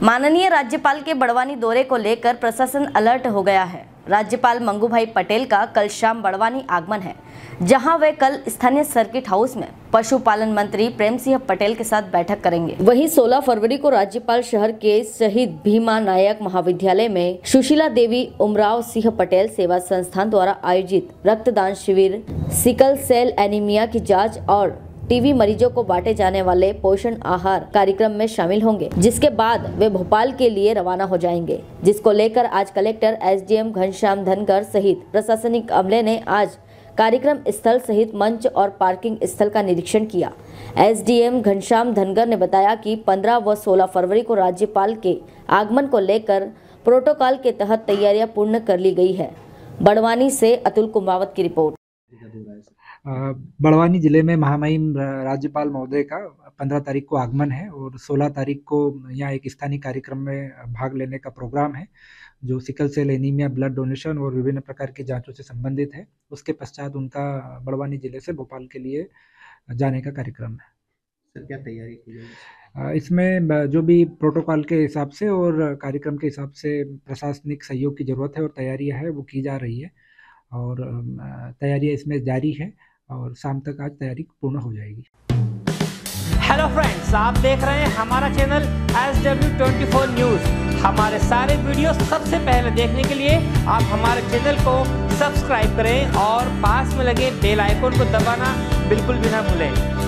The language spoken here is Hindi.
माननीय राज्यपाल के बड़वानी दौरे को लेकर प्रशासन अलर्ट हो गया है। राज्यपाल मंगूभाई पटेल का कल शाम बड़वानी आगमन है, जहां वे कल स्थानीय सर्किट हाउस में पशुपालन मंत्री प्रेम सिंह पटेल के साथ बैठक करेंगे। वहीं 16 फरवरी को राज्यपाल शहर के शहीद भीमा नायक महाविद्यालय में सुशीला देवी उमराव सिंह पटेल सेवा संस्थान द्वारा आयोजित रक्तदान शिविर, सिकल सेल एनीमिया की जाँच और टीबी मरीजों को बांटे जाने वाले पोषण आहार कार्यक्रम में शामिल होंगे, जिसके बाद वे भोपाल के लिए रवाना हो जाएंगे, जिसको लेकर आज कलेक्टर एसडीएम घनश्याम धनगर सहित प्रशासनिक अमले ने आज कार्यक्रम स्थल सहित मंच और पार्किंग स्थल का निरीक्षण किया। एसडीएम घनश्याम धनगर ने बताया कि 15 व 16 फरवरी को राज्यपाल के आगमन को लेकर प्रोटोकॉल के तहत तैयारियां पूर्ण कर ली गई है। बड़वानी से अतुल कुमावत की रिपोर्ट। बड़वानी जिले में महामहिम राज्यपाल महोदय का 15 तारीख को आगमन है और 16 तारीख को यहाँ एक स्थानीय कार्यक्रम में भाग लेने का प्रोग्राम है, जो sickle cell anaemia, blood donation और विभिन्न प्रकार की जांचों से संबंधित है। उसके पश्चात उनका बड़वानी जिले से भोपाल के लिए जाने का कार्यक्रम है। सर, क्या तैयारी की गई? इसमें जो भी प्रोटोकॉल के हिसाब से और कार्यक्रम के हिसाब से प्रशासनिक सहयोग की ज़रूरत है और तैयारियाँ है वो की जा रही है और तैयारियाँ इसमें जारी है और शाम तक आज तैयारी पूर्ण हो जाएगी। हेलो फ्रेंड्स, आप देख रहे हैं हमारा चैनल SW24 न्यूज़। हमारे सारे वीडियो सबसे पहले देखने के लिए आप हमारे चैनल को सब्सक्राइब करें और पास में लगे बेल आइकन को दबाना बिल्कुल भी ना भूलें।